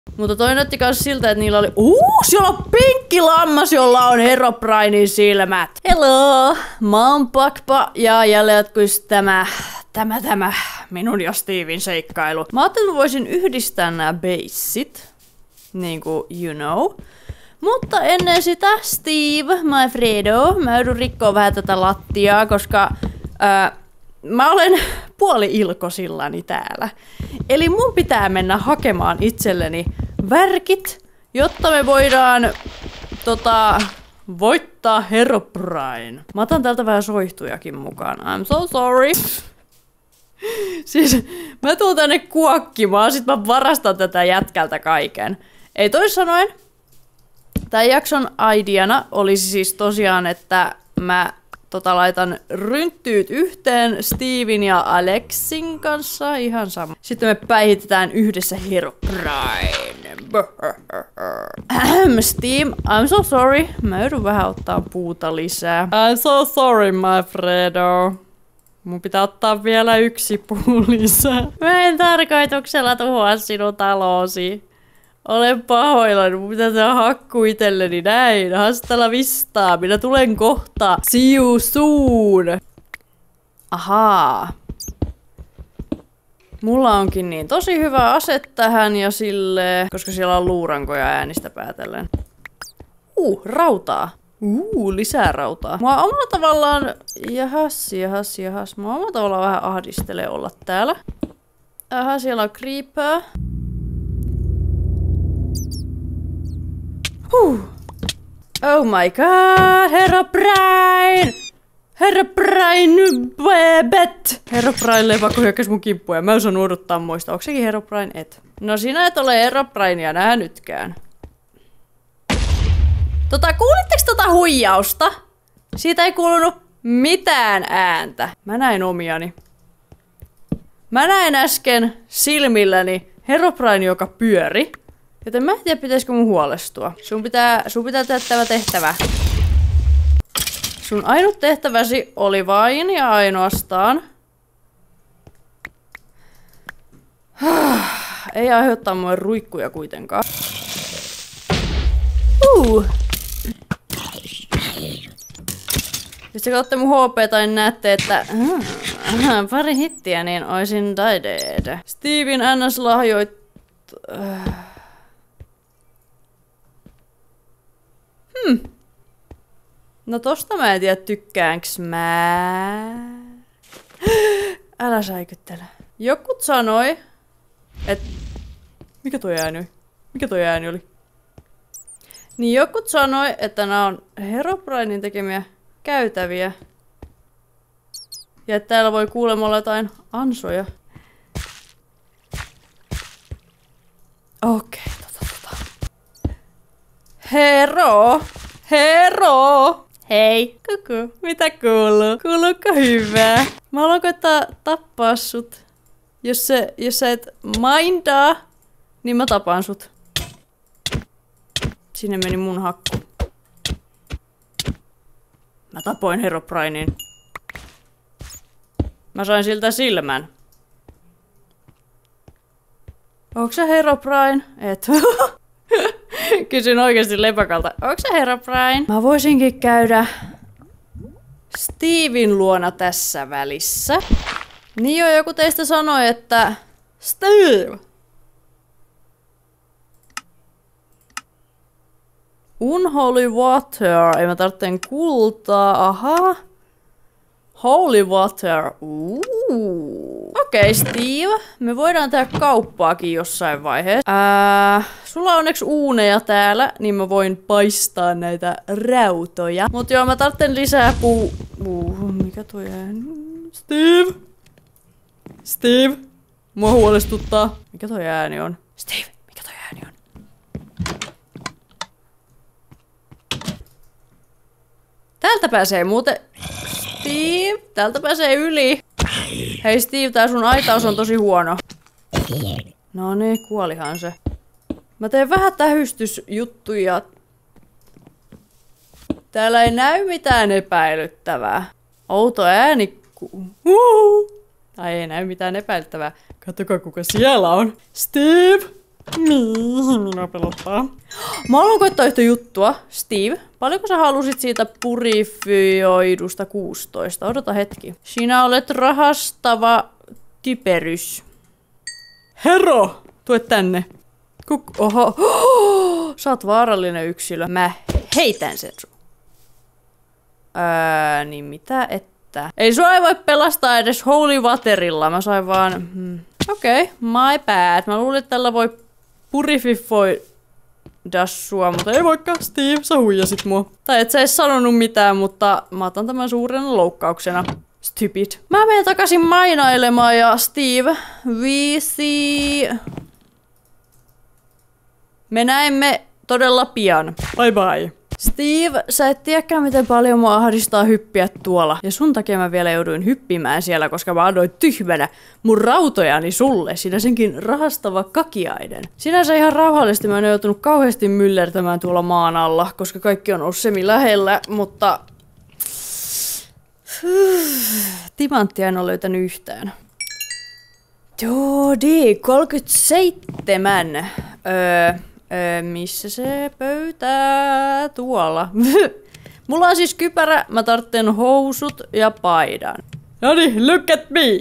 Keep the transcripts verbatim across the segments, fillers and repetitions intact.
Mutta toi näytti kans siltä, että niillä oli... Uuu, siellä on pinkki lammas, jolla on Herobrinein silmät. Hello, mä oon Pakpa ja jälleen jatkuis tämä... Tämä, tämä minun ja Steven seikkailu. Mä ajattelin, että mä voisin yhdistää nämä beissit. Niinku, you know. Mutta ennen sitä, Steve, my Fredo, mä joudun rikkoa vähän tätä lattiaa, koska ää, mä olen puoli ilkosillani täällä. Eli mun pitää mennä hakemaan itselleni värkit, jotta me voidaan tota, voittaa Herobrine. Mä otan täältä vähän soihtujakin mukaan. I'm so sorry. Siis mä tuun tänne kuokkimaan, sit mä varastan tätä jätkältä kaiken. Ei toisin sanoen, tän jakson ideana olisi siis tosiaan, että mä tota, laitan rynttyyt yhteen Steven ja Alexin kanssa, ihan sama. Sitten me päihitetään yhdessä Herobrine. Steve, I'm so sorry. Mä joudun vähän ottaa puuta lisää. I'm so sorry, my Fredo. Mun pitää ottaa vielä yksi puu lisää. Mä en tarkoituksella tuhoa sinun taloosi. Olen pahoillani, mun pitää tehdä hakku itselleni näin. Hastella vistaa, minä tulen kohta. See you soon. Ahaa. Mulla onkin niin tosi hyvä ase tähän ja sille, koska siellä on luurankoja äänistä päätellen. Uh, rautaa. Uh, lisää rautaa. Mua omalla tavallaan, jahas, jahas, jahas. Mua omalla tavallaan vähän ahdistelee olla täällä. Aha, siellä on creeper. Huh. Oh my god, Herobrine! Herobrine bebet! Herobrine pakko hyökkäs mun kimppuun ja mä en osannut odottaa muista. Onko sekin Herobrine? Et. No sinä et ole Herobrinea nää nytkään. Tota, kuulitteko tota huijausta? Siitä ei kuulunut mitään ääntä. Mä näin omiani. Mä näin äsken silmilläni Herobrine, joka pyöri. Joten mä en tiedä, pitäisikö mun huolestua. Sun pitää, sun pitää tehdä tämä tehtävä. Sun ainut tehtäväsi oli vain ja ainoastaan... Ei aiheuttaa mulle ruikkuja kuitenkaan. Uh. Jos te katsotte mun H P:tä, niin näette, että uh, pari hittiä, niin oisin dead. Steven N S lahjoit... Uh. Hmm. No tosta mä en tiedä, tykkäänkö mä... Älä säikyttele. Jokut sanoi, että... Mikä toi ääni oli? Mikä toi ääni oli? Niin jokut sanoi, että nämä on Herobrinein tekemiä käytäviä. Ja että täällä voi kuulemma olla jotain ansoja. Okei, okay, tota tota. Hero! Hero! Hei! Kuku! Mitä kuuluu? Kuuluuko hyvää? Mä haluan koittaa tappaa sut. Jos, se, jos sä et mindaa, niin mä tapaan sut. Sinne meni mun hakku. Mä tapoin Herobrinein. Mä sain siltä silmän. Onko sä Herobrine? Et. Kysyn oikeesti lepakalta. Onko sä Herobrine? Mä voisinkin käydä Steven luona tässä välissä. Niin jo, joku teistä sanoi, että... Steve! Unholy water. Ei mä tarvitsen kultaa. Aha. Holy water. Okei, okay, Steve. Me voidaan tehdä kauppaakin jossain vaiheessa. Ää, sulla on onneksi uuneja täällä, niin mä voin paistaa näitä rautoja. Mut joo, mä tarvitsen lisää puu... Uh, mikä toi ääni? Steve! Steve! Mua huolestuttaa. Mikä toi ääni on? Steve! Mikä toi ääni on? Täältä pääsee muuten... Steve! Täältä pääsee yli. Hei Steve, tää sun aitaus on tosi huono. No niin, kuolihan se. Mä teen vähän tähystysjuttuja. Täällä ei näy mitään epäilyttävää. Outo ääni. Tai ei näy mitään epäilyttävää. Katsokaa kuka siellä on. Steve! Niin, minua pelottaa. Mä haluan koittaa yhtä juttua. Steve, paljonko sä halusit siitä purifioidusta kuusitoista? Odota hetki. Sinä olet rahastava typerys. Hero! Tue tänne. Kuk oho. Oh, sä oot vaarallinen yksilö. Mä heitän sen sun. Öö, niin mitä että? Ei sua ei voi pelastaa edes holy waterilla. Mä sain vaan... Hmm. Okei, okay, my bad. Mä luulin, että tällä voi purififoida sua, mutta ei voikaan. Steve, sä huijasit mua. Tai et sä edes sanonut mitään, mutta mä otan tämän suurena loukkauksena. Stupid. Mä menen takaisin mainailemaan ja Steve, we see... Me näemme todella pian. Bye bye. Steve, sä et tiedäkään miten paljon mua ahdistaa hyppiä tuolla. Ja sun takia mä vielä jouduin hyppimään siellä, koska mä annoin tyhmänä mun rautojani sulle. Sinä senkin rahastava kakiainen. Sinänsä ihan rauhallisesti mä en joutunut kauheasti myllertämään tuolla maan alla, koska kaikki on ollut semi lähellä, mutta... Timanttia en ole löytänyt yhtään. Jodi, kolmekymmentäseitsemän. Öö... Öö, missä se pöytää? Tuolla. Mulla on siis kypärä, mä tarvitsen housut ja paidan. Noniin, look at me!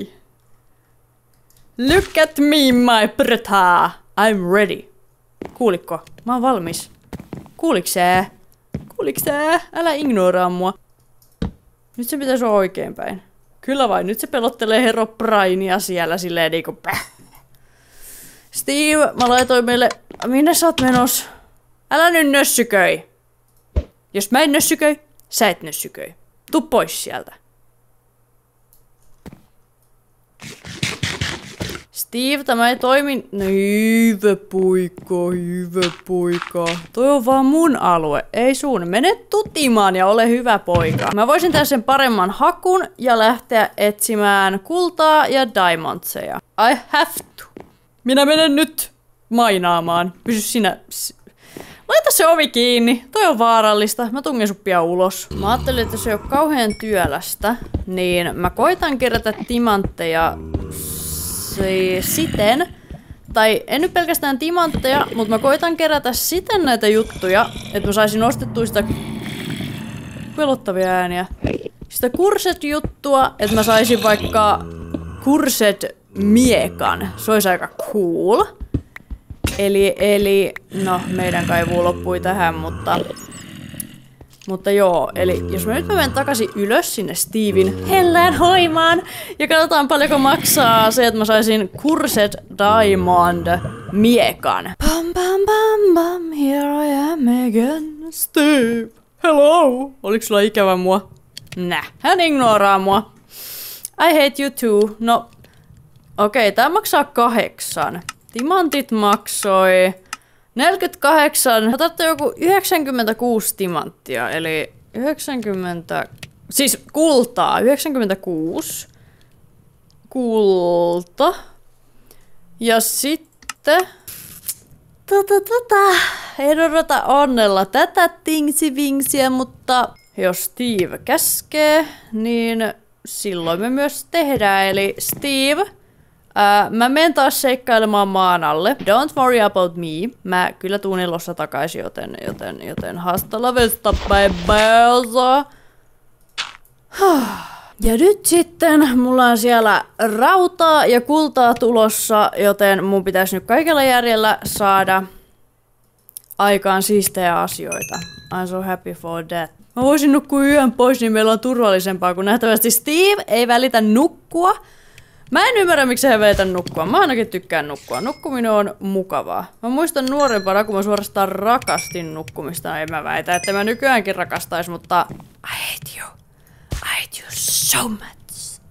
Look at me, my preta! I'm ready. Kuulikko? Mä oon valmis. Kuuliks sä? Kuuliks sä? Älä ignoraa mua. Nyt se pitäisi olla oikeinpäin. Kyllä vain, nyt se pelottelee Herobrineia siellä silleen niinku päh. Steve, mä laitoin meille... Minne sä oot menos? Älä nyt nössyköi. Jos mä en nössyköi, sä et nössyköi. Tuu pois sieltä. Steve, tämä ei toimi... No, hyvä poika, hyvä poika. Toi on vaan mun alue, ei sun. Mene tutimaan ja ole hyvä poika. Mä voisin tehdä sen paremman hakun ja lähteä etsimään kultaa ja diamondseja. I have to. Minä menen nyt mainaamaan. Pysy sinä... Laita se ovi kiinni. Toi on vaarallista. Mä tungen sut pian ulos. Mä ajattelin, että se ei ole kauhean työlästä. Niin mä koitan kerätä timantteja siten. Tai en nyt pelkästään timantteja, mutta mä koitan kerätä siten näitä juttuja, että mä saisin ostettua sitä pelottavia ääniä. Sitä kurset-juttua, että mä saisin vaikka kurset-miekan. Se olisi aika cool. Eli, eli, no meidän kaivuu loppui tähän, mutta... Mutta joo, eli jos mä nyt mä menen takaisin ylös sinne Steven hellään hoimaan ja katsotaan paljonko maksaa se, että mä saisin Cursed Diamond miekan. Pam pam pam pam, here I am again, Steve. Hello! Oliko sulla ikävä mua? Nä, hän ignoraa mua. I hate you too. No, okei, okay, tää maksaa kahdeksan. Timantit maksoi... neljäkymmentäkahdeksan, otatte joku yhdeksänkymmentäkuusi timanttia, eli yhdeksänkymmentä, siis kultaa, yhdeksänkymmentäkuusi kulta. Ja sitten, tota tota, en odota onnella tätä tingsi-vingsiä, mutta jos Steve käskee, niin silloin me myös tehdään, eli Steve... Uh, mä menen taas seikkailemaan maan alle. Don't worry about me. Mä kyllä tuun elossa takaisin, joten, joten, joten hasta la vista, baby. Ja nyt sitten mulla on siellä rautaa ja kultaa tulossa, joten mun pitäisi nyt kaikella järjellä saada aikaan siistejä asioita. I'm so happy for that. Mä voisin nukkua yön pois, niin meillä on turvallisempaa, kun nähtävästi Steve ei välitä nukkua. Mä en ymmärrä, miksi he veitä nukkua. Mä ainakin tykkään nukkua. Nukkuminen on mukavaa. Mä muistan nuorempana, kun mä suorastaan rakastin nukkumista. En mä väitä, että mä nykyäänkin rakastais, mutta... I hate you. I hate you so much.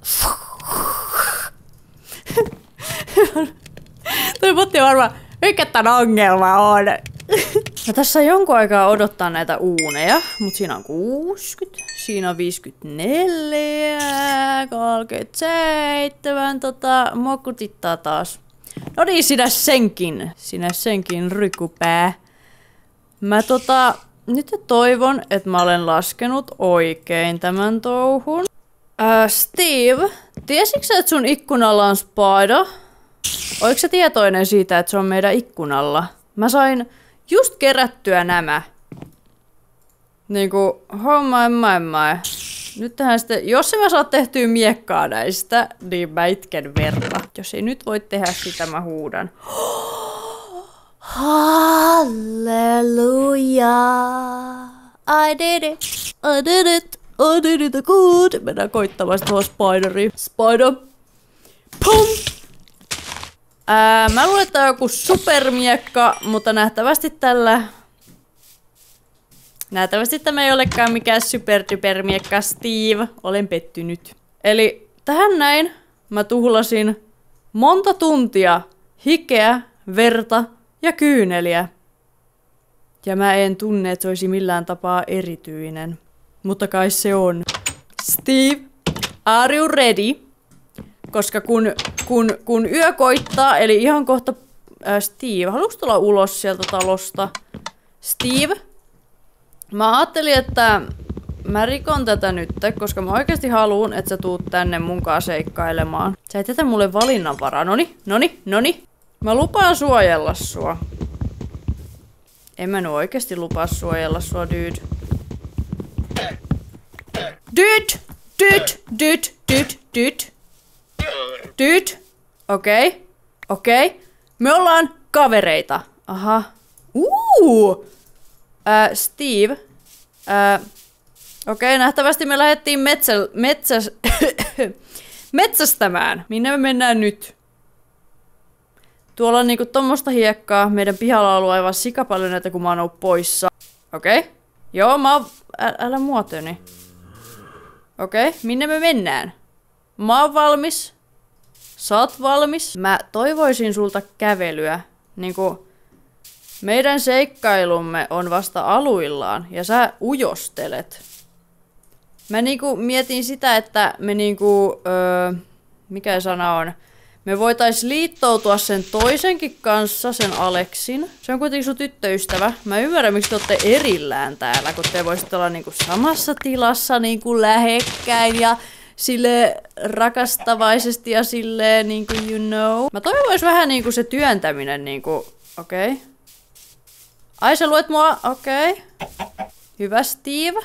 Toi botti on varmaan, mikä tän ongelma on? Mä tässä jonkun aikaa odottaa näitä uuneja, mutta siinä on kuusikymmentä, siinä on viisikymmentäneljä, kolmekymmentäseitsemän, tota, mua kutittaa taas. No niin, sinä senkin, sinä senkin rykupää. Mä tota, nyt toivon, että mä olen laskenut oikein tämän touhun. Äh, Steve, tiesitkö sä, että sun ikkunalla on spider? Oliko se tietoinen siitä, että se on meidän ikkunalla? Mä sain just kerättyä nämä. Niinku, homma en mä en mä. Nyt tähän sitten, jos mä saa tehtyä miekkaa näistä, niin mä itken verta. Jos ei nyt voi tehdä sitä, mä huudan. Halleluja! I did it! I did it! I did it good! Mennään koittamaan tuohon spideria. Spider! Pum! Ää, mä luulen, että on joku supermiekka, mutta nähtävästi tällä... Nähtävästi tämä ei olekaan mikään supertypermiekka, Steve. Olen pettynyt. Eli tähän näin mä tuhlasin monta tuntia hikeä, verta ja kyyneliä. Ja mä en tunne, että se olisi millään tapaa erityinen. Mutta kai se on. Steve, are you ready? Koska kun, kun, kun yö koittaa, eli ihan kohta... Äh, Steve, haluatko tulla ulos sieltä talosta? Steve? Mä ajattelin, että mä rikon tätä nyt, koska mä oikeasti haluun, että sä tuut tänne munkaan seikkailemaan. Sä et jätä mulle valinnanvaraa. Noni, noni, noni. Mä lupaan suojella sua. En mä nyt oikeasti lupaa suojella sua, dude. Dude! Dude! Dude! Dude! Dude! Dude! Okei. Okay. Okei. Okay. Me ollaan kavereita. Aha. Uuu! Äh, Steve. Äh, Okei, okay, nähtävästi me lähdettiin metsä, metsäs, metsästämään. Minne me mennään nyt? Tuolla on niinku tommosta hiekkaa. Meidän pihalla on ollut aivan sikapaljon näitä, kun mä oon ollut poissa. Okei. Okay. Joo, mä oon... Ä, älä muotioni. Okei, okay. Minne me mennään? Mä oon valmis. Sä oot valmis. Mä toivoisin sulta kävelyä. Niinku... Meidän seikkailumme on vasta aluillaan ja sä ujostelet. Mä niinku mietin sitä, että me niinku, öö, mikä sana on, me voitais liittoutua sen toisenkin kanssa, sen Aleksin. Se on kuitenkin sun tyttöystävä. Mä ymmärrän, miksi te ootte erillään täällä, kun te voisitte olla niinku samassa tilassa niinku lähekkäin ja sille rakastavaisesti ja silleen niinku you know. Mä toivois vähän niinku se työntäminen niinku, okei. Okay. Ai sä luet mua? Okei. Okay. Hyvä, Steve.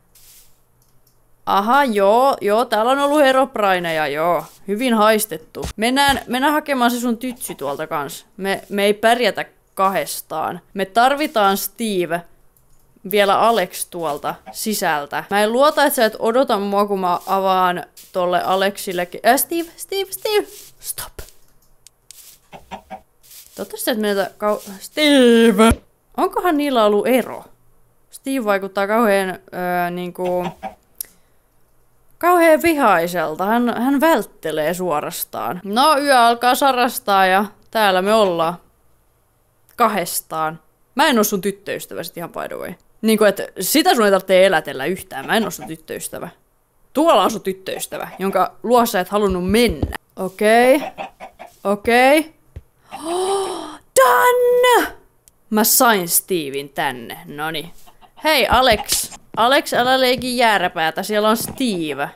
Aha, joo, joo, täällä on ollut Herobrineja, joo. Hyvin haistettu. Mennään, mennään hakemaan se sun tytsy tuolta kans. Me, me ei pärjätä kahdestaan. Me tarvitaan Steve. Vielä Alex tuolta sisältä. Mä en luota, että sä et odota mua, kun mä avaan tolle Alexillekin. Äh, Steve, Steve, Steve. Stop. Toivottavasti et meiltä kau... Steve! Onkohan niillä ollut ero? Steve vaikuttaa kauhean öö, niinku... Kauhean vihaiselta. Hän, hän välttelee suorastaan. No, yö alkaa sarastaa ja täällä me ollaan. Kahdestaan. Mä en oo sun tyttöystävä sit ihan by the way. Niinku, että sitä sun ei tarvitse elätellä yhtään. Mä en oo sun tyttöystävä. Tuolla on sun tyttöystävä, jonka luo sä et halunnut mennä. Okei. Okay. Okei. Okay. Oh, done! Mä sain Steven tänne. Noni. Hei Alex. Alex, älä leiki jääräpäätä. Siellä on Steve.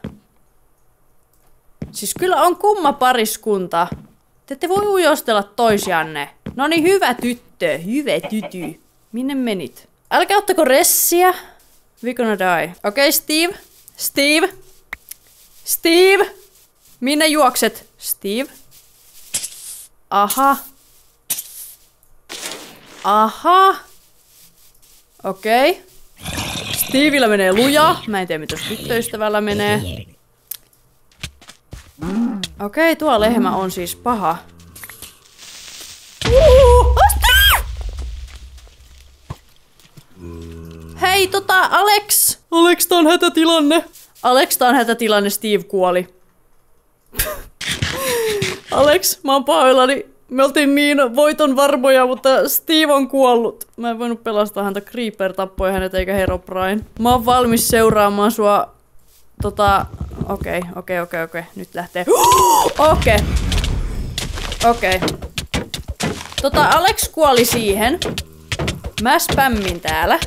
Siis kyllä on kumma pariskunta. Te ette voi ujostella toisianne. Noni, hyvä tyttö. Hyvä tyty. Minne menit? Älkää ottako ressiä. We gonna die. Okei, okay, Steve. Steve. Steve. Minne juokset? Steve. Aha. Aha. Okei. Okay. Stevellä menee lujaa. Mä en tiedä, mitä tyttöystävällä menee. Okei, okay, tuo lehmä on siis paha. Uh, Steve! Hei, tota, Alex! Alex, tää on hätätilanne. Alex, tää on hätätilanne, Steve kuoli. Alex, mä oon pahoillani. Me oltiin niin voiton varmoja, mutta Steve on kuollut. Mä en voinut pelastaa häntä. Creeper tappoi hänet eikä Herobrine. Mä oon valmis seuraamaan sua. Tota... Okei, okay, okei, okay, okei, okay, okei. Okay. Nyt lähtee. Okei. Okay. Okei. Okay. Tota, Alex kuoli siihen. Mä spämmin täällä.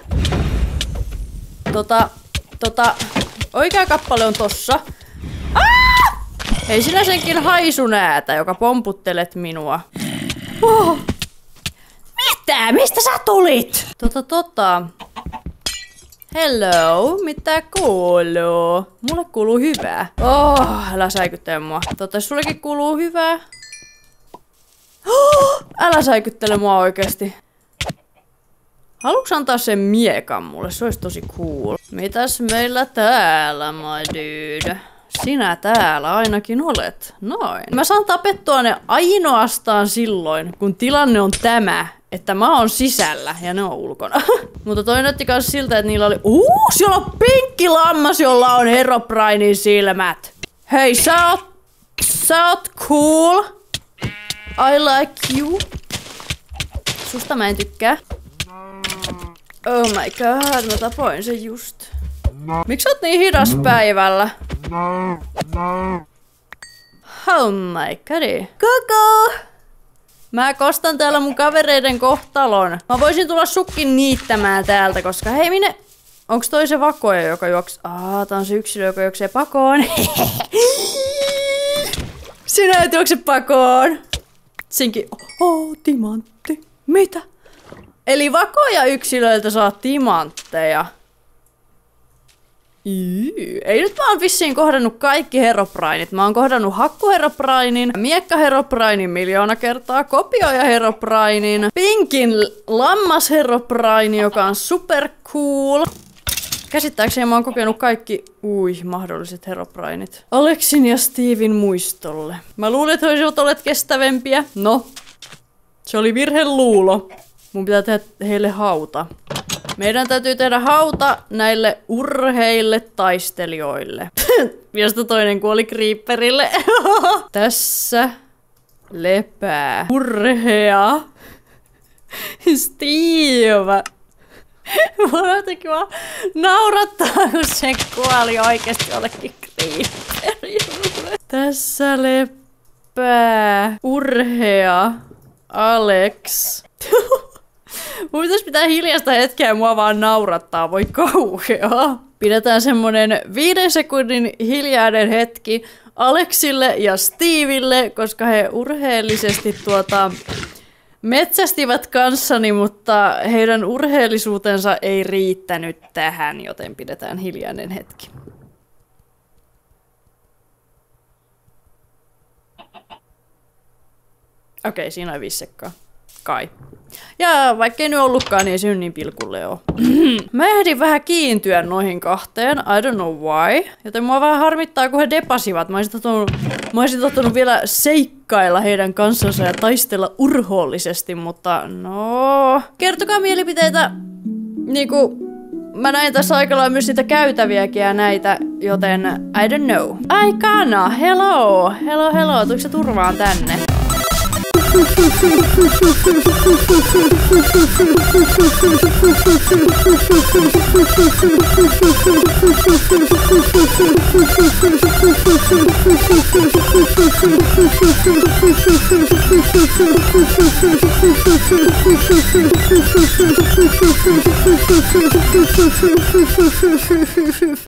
Tota... Tota... Oikea kappale on tossa. Ah! Hei sinä senkin haisunäätä, joka pomputtelet minua. Oh. Mitä? Mistä sä tulit? Tota tota. Hello, mitä kuuluu? Mulle kuuluu hyvää. Oh, älä säikyttele mua. Totta, sullekin kuuluu hyvää. Oh, älä säikyttele mua oikeesti. Haluuks antaa sen miekan mulle? Se olisi tosi cool. Mitäs meillä täällä, my dude? Sinä täällä ainakin olet. Noin. Mä saan tapettua ne ainoastaan silloin, kun tilanne on tämä, että mä oon sisällä ja ne on ulkona. Mutta toi näytti kans siltä, että niillä oli... Uuu, siellä on pinkki lammas, jolla on Herobrinein silmät. Hei, sä oot... Sä oot cool. I like you. Susta mä en tykkää. Oh my god, mä tapoin sen just. Miksi sä oot niin hidas päivällä? Oh my god. Koko! Mä kostan täällä mun kavereiden kohtalon. Mä voisin tulla sukkin niittämään täältä, koska hei minne... Onks toi se vakoja, joka juoks... Aa, tää on se yksilö, joka juoksee pakoon. Sinä et juokse pakoon. Sinkin... Oh, timantti. Mitä? Eli vakoja yksilöiltä saa timantteja. Yy. Ei nyt mä oon vissiin kohdannut kaikki Herobrinet. Mä oon kohdannut Hakku-Herobrinin, Miekka-Herobrinin miljoona kertaa, Kopioija-Herobrinin, Pinkin lammas-Herobrine, joka on super cool. Käsittääkseni mä oon kokenut kaikki ui mahdolliset Herobrinit. Aleksin ja Steven muistolle. Mä luulin, että olisivat olleet kestävämpiä. No, se oli virheluulo. Mun pitää tehdä heille hauta. Meidän täytyy tehdä hauta näille urheille taistelijoille. Josta toinen kuoli Creeperille. Tässä lepää urhea Steve. Mua jotenkin vaan naurattaa, kun se kuoli oikeesti jollekin Creeperille. Tässä lepää urhea Alex. Mun pitäis pitää hiljasta hetkeä ja mua vaan naurattaa, voi kauheaa. Pidetään semmonen viiden sekunnin hiljainen hetki Alexille ja Steville, koska he urheellisesti tuota metsästivät kanssani, mutta heidän urheellisuutensa ei riittänyt tähän, joten pidetään hiljainen hetki. Okei, siinä on viisi sekkaa. Kai. Ja vaikkei nyt ollutkaan, niin ei se nyt niin pilkulle oo. Mä ehdin vähän kiintyä noihin kahteen, I don't know why. Joten mua vähän harmittaa, kun he depasivat. Mä olisin tottunut, mä olisin tottunut vielä seikkailla heidän kanssansa ja taistella urhoollisesti, mutta no... Kertokaa mielipiteitä, niinku... Mä näin tässä aika lailla myös niitä käytäviäkin ja näitä, joten I don't know. Ai Kana, hello! Hello, hello, tuliko se turvaan tänne?